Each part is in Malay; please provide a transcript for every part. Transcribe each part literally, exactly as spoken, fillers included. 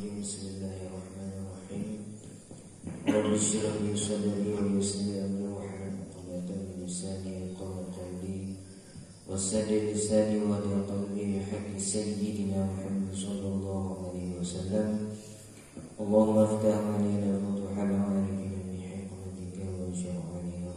rajim. Bismillahirrahmanirrahim. Rabbi shrah li sadri wa yassir li amri wahlul 'uqdatam min lisani yafqahu qawli wasaddi lisani wa hdi qalbi bihaqqi sayyidina Muhammad sallallahu alaihi wasallam. Allahumma iftah 'alaina futuhal 'arifin bi hikmatika wa syar'ani wa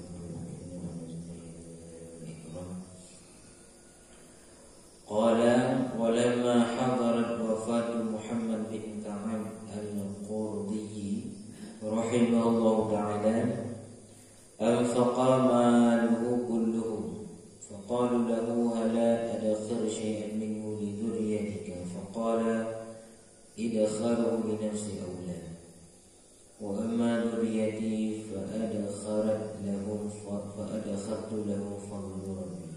qala walamma hadarat wafatu Muhammad bin Ka'ab al-Qurdi rahimahullahu ta'ala anfaqa maluhu kulluhu faqalu lahu hala adkhir shay'an minhu li dhurriyyatika faqala idkharu li nafsi awla wa amma dhurriyyati fa adkharat lahum fa adkhartu lahum fadlu rabbi.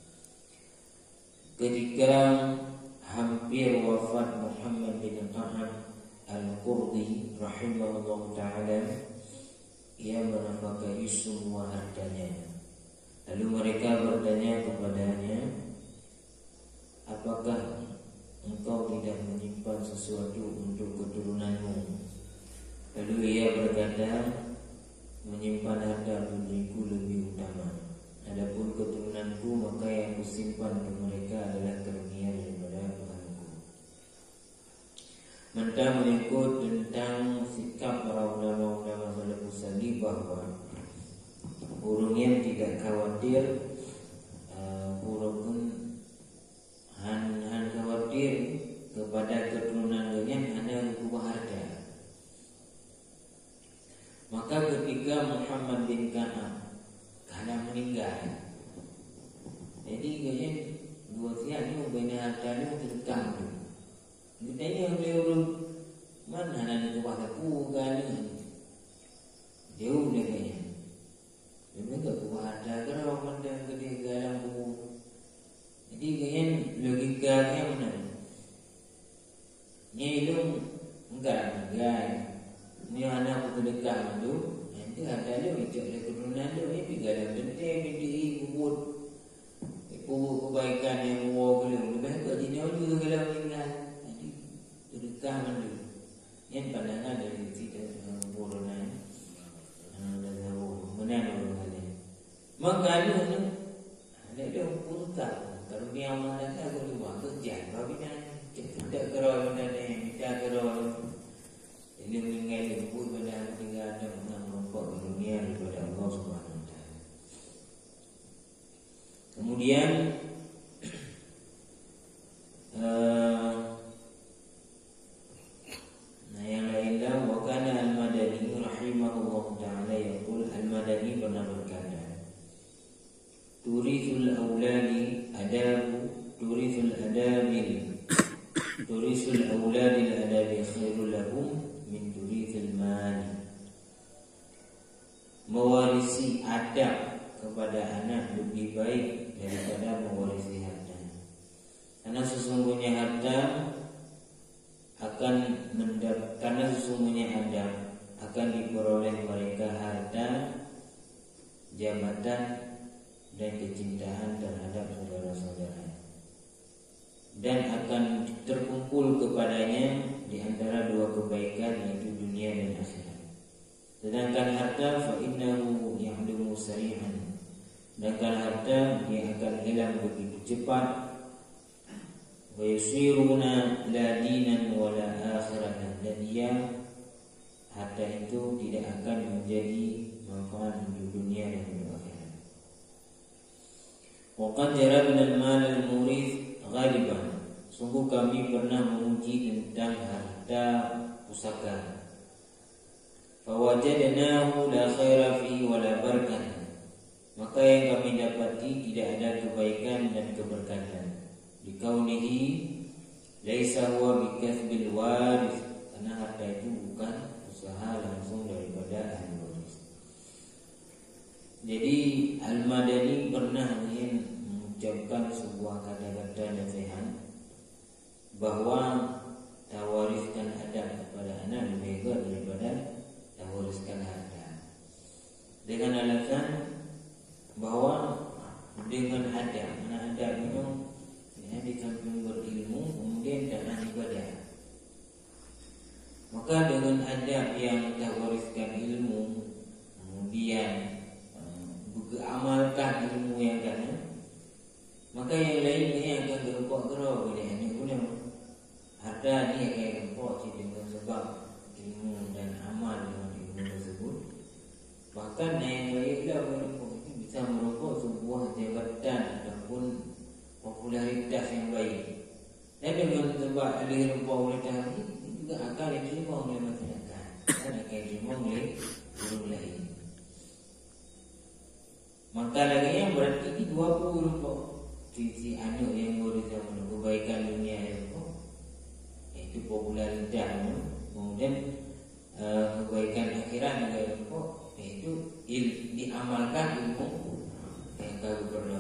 Ketika hampir wafat Muhammad bin Ka'ab al-Qurdi rahimahullah ta'ala, ia menafkahi semua hartanya. Lalu mereka bertanya kepadanya, apakah engkau tidak menyimpan sesuatu untuk keturunanmu? Lalu ia berkata, menyimpan harta diriku lebih utama. Adapun keturunanku, maka yang kusimpan untuk mereka adalah karunia daripada Tuhanku. Mentah menyangkut tentang sikap para ulama-ulama salafus salih bahwa urungnya tidak khawatir, uh, urung han han khawatir kepada keturunannya hanya kubah harta. Maka ketika Muhammad bin Ka'ab karena meninggal, jadi kayaknya dua siang ni bina hartanya terkam tu. Kita ni boleh urut mana nak kubah aku kan? Jauh ni kayaknya. Memang tak kubah harta kerana pandang gede galang ku. Jadi kayaknya logikanya mana? Ni ilmu enggak enggak. Ni anak aku terdekat tu. Nanti harta dia macam ada keturunan dia ni pergi dalam penting diri kubur. Kubur kebaikan yang muar belum. Lebih baik jadi dia kalau meninggal. Jadi terdekat mana? Yang pandangan dari kita burunan. Dan tahu mana orang lain. Maka dia ni ada dia kurta. Kalau dia mana tak boleh buat kerja. Tapi kan tidak kerol mana ni, tidak kerol. Ini meninggal ibu pada tinggal ada menampak dunia daripada Allah Subhanahu Wa Taala. Kemudian uh, nah yang lainnya wakana al-Madani rahimahullah taala yaqul al-Madani pernah berkata, turithul auladi adabu turithul adabil turithul auladi adabi khairul lahum min turithil mali. Mewarisi adab kepada anak lebih baik daripada mewarisi harta. Karena sesungguhnya harta akan mendap karena sesungguhnya adab akan diperoleh mereka harta, jabatan dan kecintaan terhadap saudara-saudara. Dan akan terkumpul kepadanya di antara dua kebaikan, yaitu dunia dan akhirat. Sedangkan harta fa innahu ya'dumu sari'an. Sedangkan harta dia akan hilang begitu cepat. Wa yusiruna la dinan wa la akhiratan. Dan dia harta itu tidak akan menjadi manfaat untuk dunia dan untuk akhirat. Wa qad jarabna al-mal al-murith ghaliban. Sungguh kami pernah menguji tentang harta pusaka. Fawajadnahu la khaira fihi wa la barakah. Maka yang kami dapati tidak ada kebaikan dan keberkatan. Dikaunihi laisa huwa bikasbil waris. Karena harta itu bukan usaha langsung daripada ahli waris. Jadi Al-Madani pernah ingin mengucapkan sebuah kata-kata nasihat bahwa tawariskan adab kepada anak lebih baik daripada tawariskan harta. Dengan alasan bahwa dengan adab, anak adab itu ya, di samping berilmu kemudian dalam ibadah. Maka dengan adab yang kita wariskan ilmu, kemudian amalkan ilmu yang kana, maka yang lain ni akan berupah gerau boleh hanya guna harta ni akan berupah dengan sebab ilmu dan amal dengan ilmu tersebut. Bahkan yang baiklah berupah itu bisa merupah sebuah jabatan ataupun popularitas yang baik. Dan dengan sebab ada rupah oleh tadi juga akan diterima oleh masyarakat dan akan diterima oleh guru lain. Maka lagi yang berarti ini dua puluh rupa sisi anu yang boleh zaman kebaikan dunia itu, itu popularitas, kemudian uh, kebaikan akhirat juga itu, itu il, diamalkan ilmu yang kau perlu.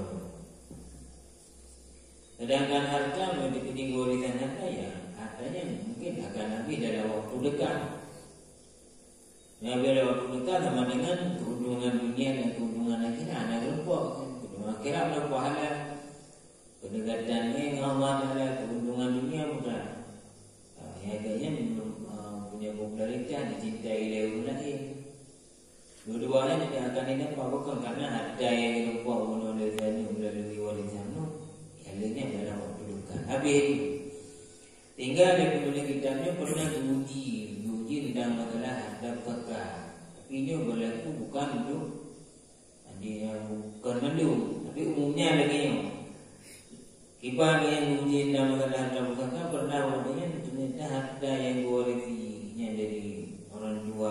Sedangkan harta menjadi kategori harta ya, hartanya mungkin akan habis dalam waktu dekat. Yang bila waktu dekat sama dengan keuntungan dunia dan keuntungan akhirat. Ada lupa keuntungan akhirat ada pahala, kedekatannya dengan Allah adalah keuntungan dunia bukan. Yang agaknya punya popularitas, dicintai oleh orang lain. Dua-duanya tidak akan didapat bukan karena harta yang lupa oleh zani melalui warisan itu. Yang lainnya dalam waktu dekat. Habis tinggal di dunia kita ni pernah diuji. Uji tentang masalah harta kekal. Tapi ini berlaku bukan untuk dia bukan mandu, tapi umumnya lagi yang kibar yang uji tentang masalah harta kekal pernah waktunya ternyata harta yang diwarisinya dari orang tua.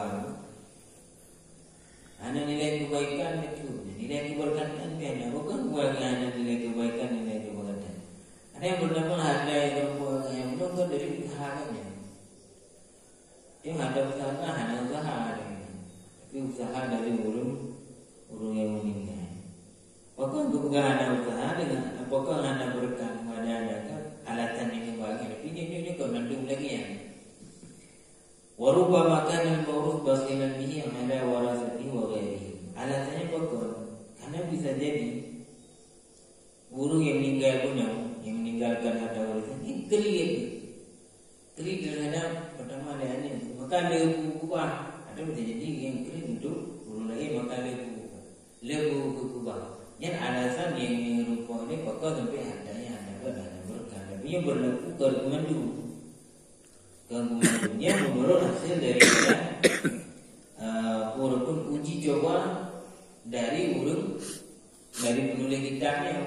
Ada nilai kebaikan itu, nilai keberkatan kan, bukan keluarga ada nilai kebaikan nilai keberkatan. Ada yang bernama harta yang berbuat yang bukan dari usahanya. Yang ada usaha, ada usaha, tapi usaha dari urung urung yang meninggal. Apakah juga ada usaha dengan apakah ada berkat pada ada alatan yang baik? Tapi ini ini kau nanti lagi ya. Waruba makan dan baurus basilan bihi ada warasati wa ghairihi. Alatannya apakah? Karena bisa jadi urung yang meninggal punya, yang meninggalkan harta warisan ini kelir, kelir terhadap pertama ada ini. Maka lebu kubah ada bisa jadi yang kering itu urung lagi maka lebu lebu kubah. Yang alasan yang menyerupa ini bakal sampai hartanya ada dalam berkah. Tapi yang berlaku kemandu, kemandunya menurut hasil dari uh, walaupun uji coba dari urung dari penulis kitabnya.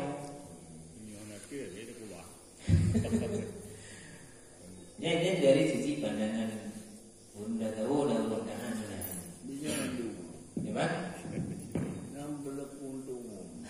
Jadi dari sisi pandangan Bunda tahu dah mudah-mudahan dah. Bisa tu. Ya kan? Nam berlepun tu.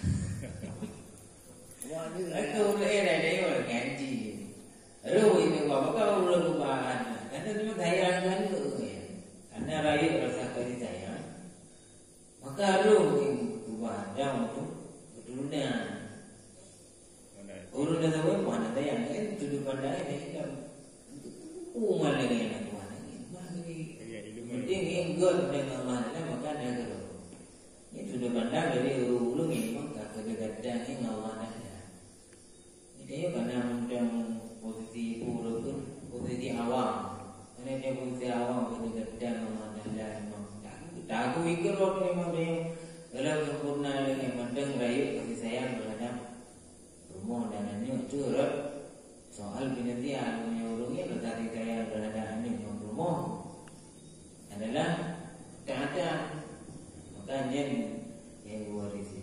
Wah ni. Aku boleh ada dia orang ganji. Aduh itu apa kau belum lupakan? Karena cuma saya kan tu. Karena rakyat rasa kasih sayang. Maka aduh ubah jauh tu keturunan. Urut dah tahu mana sayang kan sudut pandang ni kan. Umat lagi nak. Penting yang God dengan mana maka ada kalau ini sudah pandang dari ulu-ulu memang kedekatan yang Allah ada. Jadi karena macam posisi pura pun posisi awam, karena dia posisi awam kedekatan Allah ada memang tak tak aku ikut roh memang dia dalam sempurna dengan mandang rakyat kasih sayang terhadap rumah dan anak curhat soal penelitian menyuruhnya kasih sayang terhadap anak rumah adalah keadaan makanya yang diwarisi.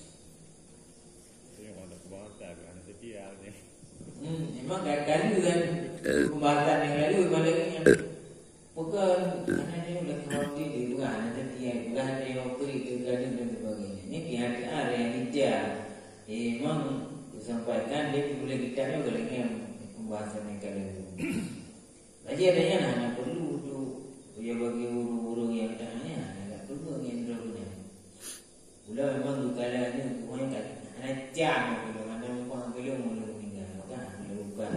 Yang ada kebanggaan, ada setia ni. Hmm, memang gagal kan pembahasan yang lalu pada yang bukan karena dia sudah khawatir dia bukan ada setia, bukan ada yang beri kegaduhan dan sebagainya. Ini pihak-pihak yang hijau. Memang disampaikan dia boleh kita juga dengan pembahasan yang kali itu. Jadi adanya hanya perlu tu dia bagi urung-urung yang tanya, ada perlu yang terpunya. Ulah memang dukala ni orang kat ada jam kalau ada orang belum mula meninggal, maka lupa.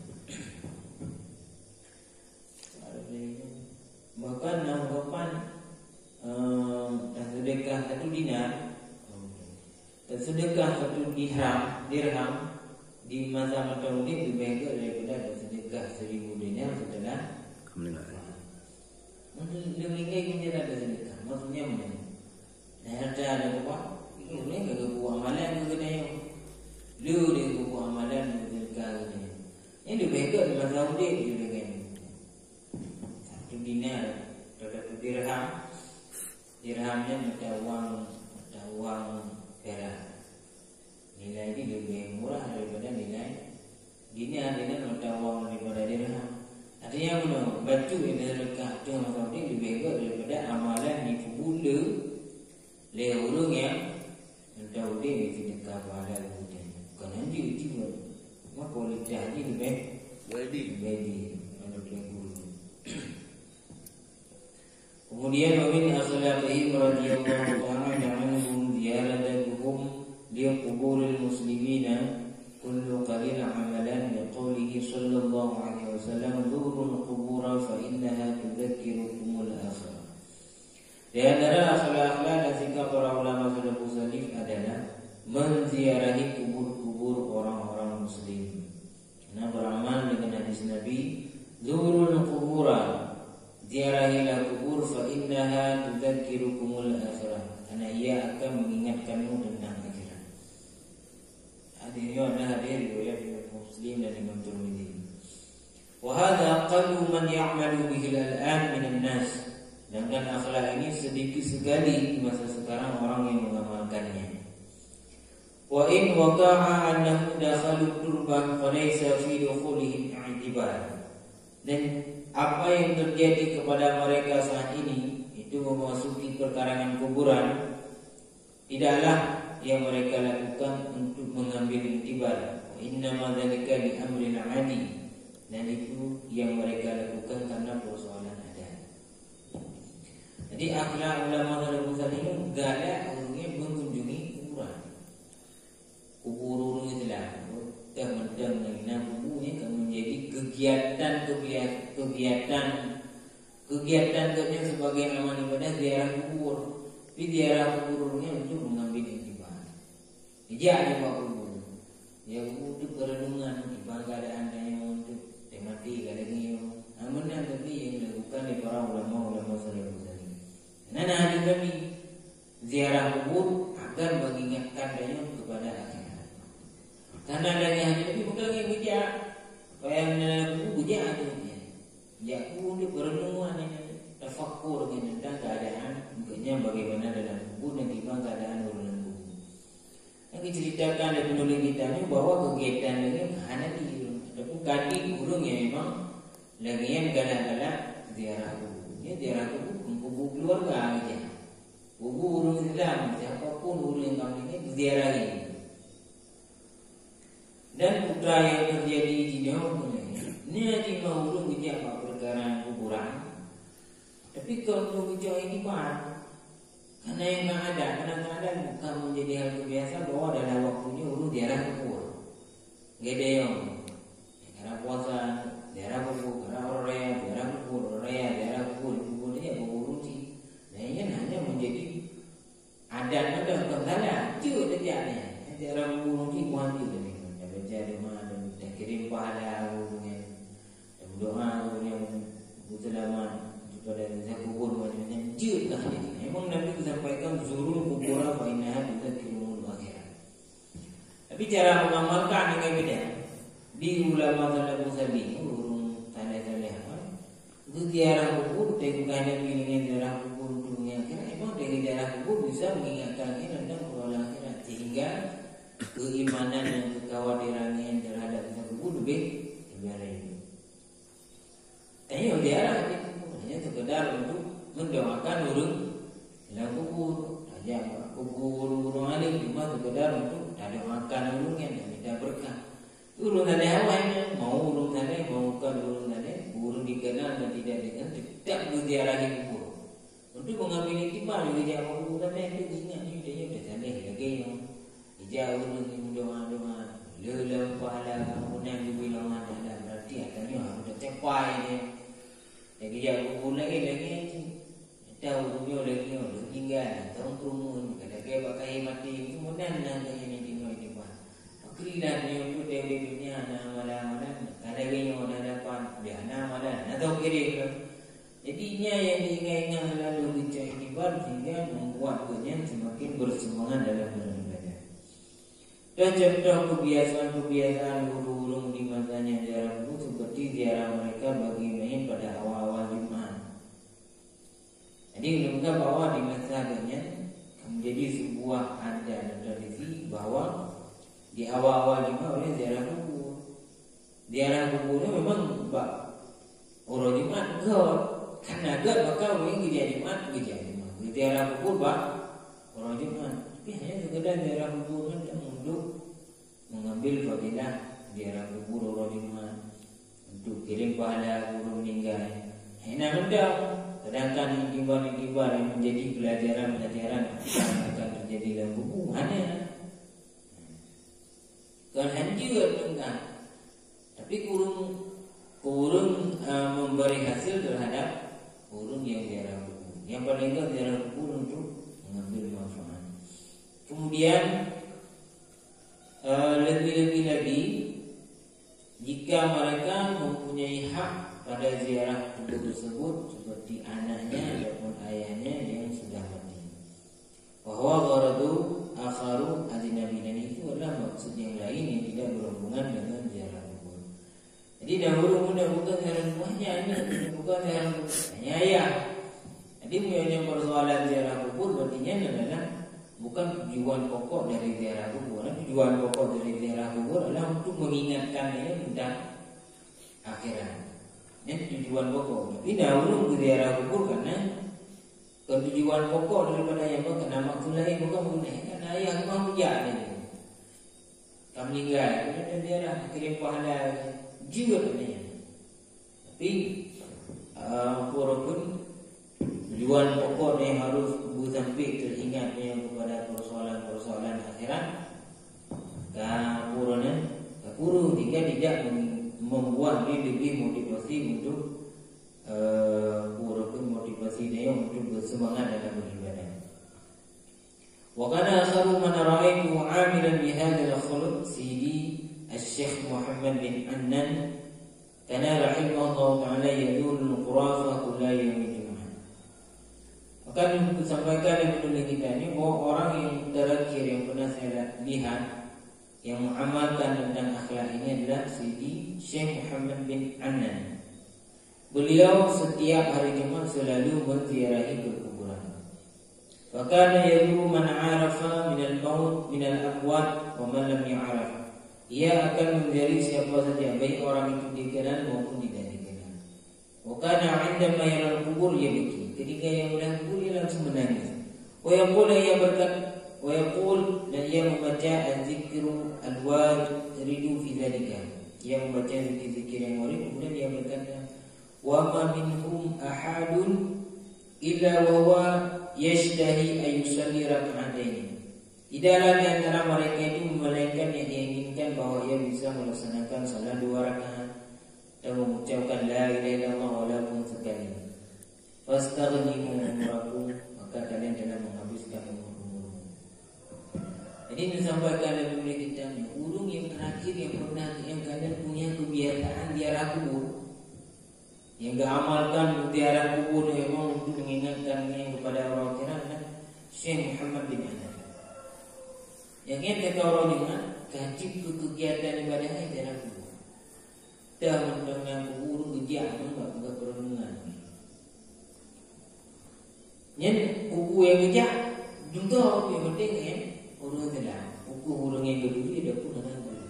Bahkan anggapan dan sedekah satu dinar, dan sedekah satu dirham, dirham di masa Mataudin lebih baik daripada sedekah seribu dinar setelah meninggal. dirhamnya mata uang mata uang perak. Nilai ini lebih murah daripada nilai dinar dengan mata uang daripada dirham. Artinya mana? Batu yang terlekat di masa ini lebih baik daripada amalan di pula le orang yang tahu dia sedekah pada hujan. Bukan hanya itu, maka kualitas haji lebih Wedding. baik. Kemudian wamin akhlaqihim radhiyallahu ta'ala anhum ziyaratuhum liquburil muslimina kullu qalil amalan liqaulihi sallallahu alaihi wasallam zurul qubur fa innaha tudzakirukumul akhirah. Di antara akhlak-akhlak dan sikap para ulama salafus salih adalah menziarahi kubur-kubur orang-orang muslim. Karena beramal dengan hadis Nabi, zurul qubura, ziarahilah kubur fa innaha tudzakirukumul akhirah. Karena ia akan mengingatkanmu tentang akhirat. Hadisnya ada hadis riwayat Imam Muslim dan Imam Tirmidzi. Wa hadha aqallu man ya'malu bihi al-an min an-nas. Sedangkan akhlak ini sedikit sekali di masa sekarang orang yang mengamalkannya. Wa in waqa'a annahu dakhalu turban falaysa fi dukhulihim i'tibar. Dan apa yang terjadi kepada mereka saat ini itu memasuki perkarangan kuburan, tidaklah yang mereka lakukan untuk mengambil iktibar. Innama dzalika li amrin 'adi. Dan itu yang mereka lakukan karena persoalan adat. Jadi akhlak ulama salafus salih ini enggak ada orangnya mengunjungi kuburan. Kubur Islam teman-teman dengan kuburnya akan menjadi kegiatan kegiatan kegiatan kerja sebagai amal ibadah ziarah kubur. Tapi ziarah kuburnya untuk mengambil iktibar. Dia ada buat kubur. Dia kubur itu perenungan ibadah keadaan yang untuk mati kalau ni. Amun tapi yang dilakukan oleh para ulama-ulama salafus salih. Karena hadis Nabi ziarah kubur agar mengingatkan dia kepada akhirat. Karena lagi hadis Nabi bukan yang bijak. Kalau yang kubur bijak ada dia. Ya kubur dia perenungan ini, tafakkur tentang keadaan bukannya bagaimana dalam kubur dan timbang keadaan dalam kubur. Yang diceritakan oleh penulis kita ini bahwa kegiatan ini hanya di tapi kadi burung yang memang lagi yang galak-galak ziarah kubur. Ini ziarah kubur kubur keluarga aja. Kubur burung Islam siapapun burung yang kami ini ziarah ini. Dan putra yang terjadi di dunia ini nanti mau burung bijak apa perkara kuburan. Tapi kalau burung bijak ini pak, karena yang tak ada, kadang-kadang bukan menjadi hal kebiasa bahwa dalam waktunya burung ziarah kubur. Gede yang karena puasa, daerah kubur, karena orang raya, daerah kubur, orang raya, daerah kubur, kubur dia kubur ruci. Nah ini hanya menjadi adat-adat kendalaan, cuy adatnya. Daerah kubur ruci bukan itu ni. Dah baca doa dan dah kirim pahala kuburnya, dan doa kuburnya berselamat kepada zat kubur macamnya. Cuy lah ini. Memang Nabi sampaikan zurul kubur apa innaha tudzakirukumul akhirah. Tapi cara mengamalkan dengan beda. Di ulama salafus salih urung tanda-tanda apa? Itu ziarah kubur dengan dengan ziarah kubur dunia akhirat. Memang dengan ziarah kubur bisa mengingatkan kita tentang persoalan akhirat sehingga keimanan dan kekhawatiran yang terhadap kubur lebih lebih. Tapi ziarah itu hanya sekedar untuk mendoakan urung dalam kubur. Saja kubur urung alim cuma sekedar untuk doakan urungnya dan minta berkah. Urung tanda awalnya, mau urung tanda, mau bukan urung tanda, urung dikenal dan tidak dikenal, tidak berziarahi kubur. Untuk mengambil iktibar juga jangan kubur tanda itu ingat ni dia dah tanda lagi yang hijau urung yang doa-doa, lelam pahala kemudian dibilang ada berarti akannya harus tercapai ni. Lagi jauh kubur lagi lagi tahu urungnya lagi orang tinggal, tahun kerumun, kadang-kadang pakai mati kemudian nanti ini Krilan yang itu dari dunia amalan-amalan ada yang orang dapat dia amalan atau kiri ke. Jadinya yang diingat-ingat lalu dicari iktibar sehingga membuat dia semakin bersemangat dalam beribadah. Dan contoh kebiasaan-kebiasaan guru-guru di masanya ziarah kubur seperti ziarah mereka bagi main pada awal-awal Jumat. Jadi menunjukkan bahwa di masa God karena God maka orang kerja Jumat kerja Jumat di daerah kubur pak orang Jumat tapi hanya sekedar daerah kubur kan tak untuk mengambil fadilah daerah kubur orang Jumat untuk kirim pahala guru meninggal hanya mendang sedangkan intibar-intibar yang menjadi pelajaran-pelajaran akan terjadi dalam buku mana kan hancur enggak tapi kurung kurung uh, memberi hasil terhadap kurung yang daerah buku yang paling enggak daerah buku untuk mengambil manfaat kemudian uh, lebih-lebih lagi jika mereka mempunyai hak pada ziarah kubur tersebut seperti anaknya ataupun ayahnya yang sudah mati. Bahwa gharadu akharu ajnabi dan itu adalah maksud yang lain yang tidak berhubungan dengan ziarah kubur. Jadi dahulu muda bukan ziarah kubuhnya anak, bukan ziarah kubuhnya ayah. Jadi punya persoalan ziarah kubur berarti adalah bukan tujuan pokok dari ziarah kubur. Tujuan pokok dari ziarah kubur adalah untuk mengingatkan dia tentang akhirat. Ini tujuan pokok. Tapi dahulu ziarah kubur karena tujuan pokok daripada yang bukan nama maksud lain bukan mengenai karena ayah memang hujat dia. Kamu meninggal, kemudian ziarah kirim pahala juga katanya. Tapi uh, pun tujuan pokok yang harus ibu sampai teringat yang kepada persoalan-persoalan akhirat. Kapurana, kapuru jika tidak membuat dia lebih motivasi untuk uh, pura pun motivasi dia untuk bersemangat dalam beribadah. Wa kana akharu man ra'aytu 'amilan bi hadzal khuluq Sidi Al-Syekh Muhammad bin Annan kana rahimahullah ta'ala yadul khurafa kulla yawmin Jumat. Akan disampaikan oleh penulis kita ini bahwa orang yang terakhir yang pernah saya lihat yang mengamalkan tentang akhlak ini adalah Sidi Syekh Muhammad bin Annan. Beliau setiap hari Jumat selalu menziarahi kuburan. Fakana yadhuru man 'arafa min al-maut min al-aqwat wa man lam ya'raf. Ia akan menziarahi siapa saja baik orang itu dikenal maupun tidak dikenal. Wa kana 'indama yara al-qubur yabki. Ketika yang melihat kubur dia langsung menangis. Wa yaqulu ia berkata wa yaqul dan ia membaca az-zikru al-warid ridu fi dzalika. Ia membaca zikir-zikir yang warid kemudian dia berkata wa ma minhum ahadun illa wa huwa yashtahi ay yusalli rak'atain. Tidaklah di antara mereka itu melainkan yang diinginkan bahwa ia bisa melaksanakan salat dua rakaat dan mengucapkan la ilaha illallah walaupun sekali. Fastaghnimu umrakum, maka kalian jangan menghabiskan umur-umur. Jadi disampaikan oleh penulis kita, burung yang terakhir yang pernah yang kalian punya kebiasaan ziarah kubur, yang gak amalkan ziarah kubur memang untuk mengingatkannya kepada orang akhirat, Syekh Muhammad bin Annan. Yang ini kata orang Jumat kajib ke kegiatan ibadah ziarah kubur. Dah mendengar kubur kerja enggak enggak perlindungan. Yang buku yang kerja juga yang penting ya urang telah buku urang yang kedua dia pun ada dulu.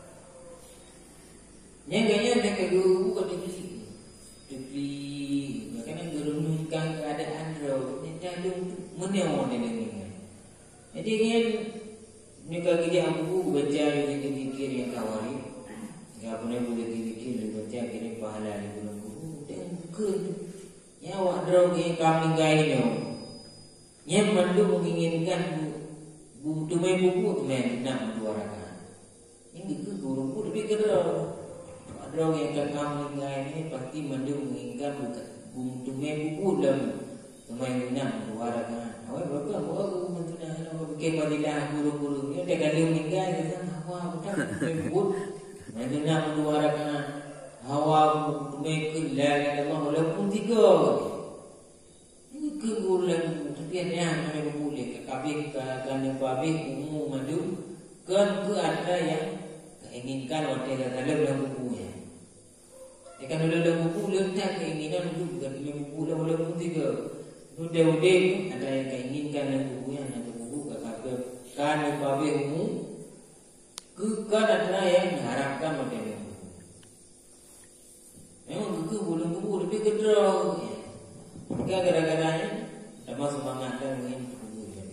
Yang kayaknya ada kedua buku kan dibeli, dibeli makanya gerunungkan keadaan roh ni cenderung menewon ini. Jadi kan ni kalau kerja buku baca zikir-zikir yang kawari, enggak pernah boleh zikir baca kini pahala di bulan buku dan buku ya awak drog yang kami gaya ni, yang mandu menginginkan buku main buku tu main enam dua rakaat. Ini ke guru guru lebih kedua. Drog yang kami gaya ni pasti mandu menginginkan buku main buku dalam main enam dua rakaat. Awak berapa awak guru mandu nak awak ke padilah guru guru ni dia kali meninggal kita awak bukan main buku main enam dua rakaat. Hawa tumekul la ilaha illallah walaupun tiga. Ini keguran setiapnya kami boleh kabeh kan kabeh umum madu kan ke ada yang keinginkan waktu dalam dalam bukunya. Ya kan dalam buku letak keinginan untuk dalam buku walaupun tiga. Udah-udah ada yang keinginkan dalam bukunya ada buku kabeh kan kabeh umum ke kan ada yang mengharapkan waktu memang buku boleh buku lebih kedua gedrong. Maka kadang-kadang tambah semangat dan mungkin kubur jadi.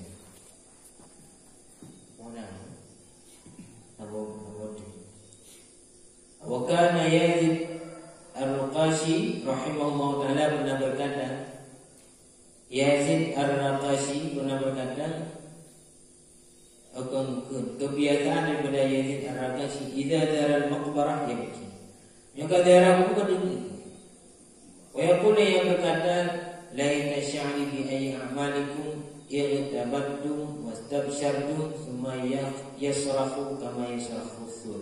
Mana? Abu Abu. Wakana Yazid Ar-Raqashi rahimahullah taala pernah berkata, Yazid Ar-Raqashi pernah berkata, kebiasaan daripada Yazid Ar-Raqashi, idza daral maqbarah yabki. Maka daerah bukan demi. Wayaqul yang berkata, laita sya'ri bi ayyi a'malikum irtabattum wastabsyartum thumma yasrafu kama yasrafu sur.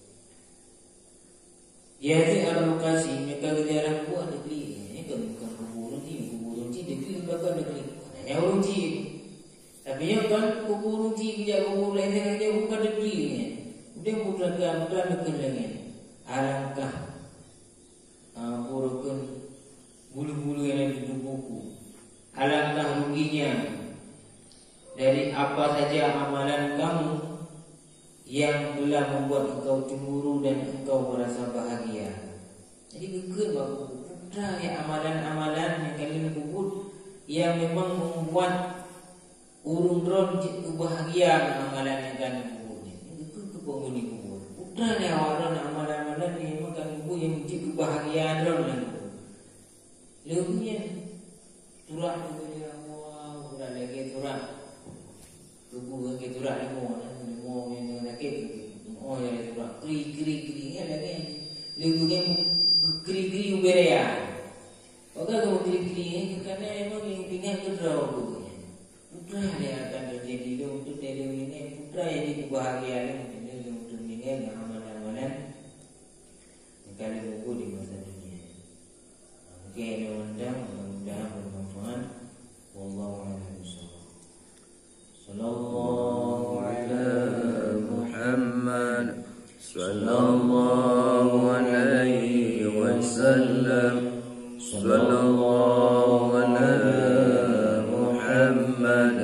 Yazid Ar-Raqashi maka daerah bukan negeri. Ini bukan kubur ni, kubur ni negeri bukan negeri. Yang ruji. Tapi yang kan kubur ruji dia kubur lain dia bukan negeri ni. Dia bukan bukan negeri lagi. Alangkah uh, burukan bulu-bulu yang ada di tubuhku. Alangkah ruginya dari apa saja amalan kamu yang telah membuat engkau cemburu dan engkau merasa bahagia. Jadi gegel bahawa putra ya amalan-amalan yang kalian kubur yang memang membuat urung dron bahagia amalan yang kalian kubur. Ini gegel ke penghuni kubur. Putra ya awalan amalan-amalan yang memang kalian kubur yang mencipta kebahagiaan dron lagi. Lebihnya turah juga dia wow, turah lagi turah. Kubur lagi turah lagi mau mau yang sakit. Oh ya turah kri kri kri ya lagi. Lebihnya kri kri uberea. Maka kalau kri kri ini kerana memang yang tinggal kedraw bukunya. Putra dia akan terjadi dia untuk dia ini putra yang jadi kebahagiaan ini untuk ini amalan-amalan yang kalian buku di masa dunia. Oke, mudah-mudahan mudah-mudahan bermanfaat. Wallahu a'lam bishawab. Sallallahu ala Muhammad sallallahu alaihi wasallam. Sallallahu ala Muhammad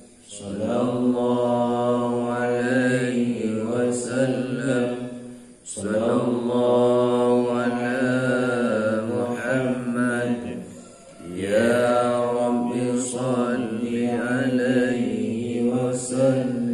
sallallahu alaihi wasallam. Sallallahu ala Muhammad ya Rabbi salli alaihi wasallam.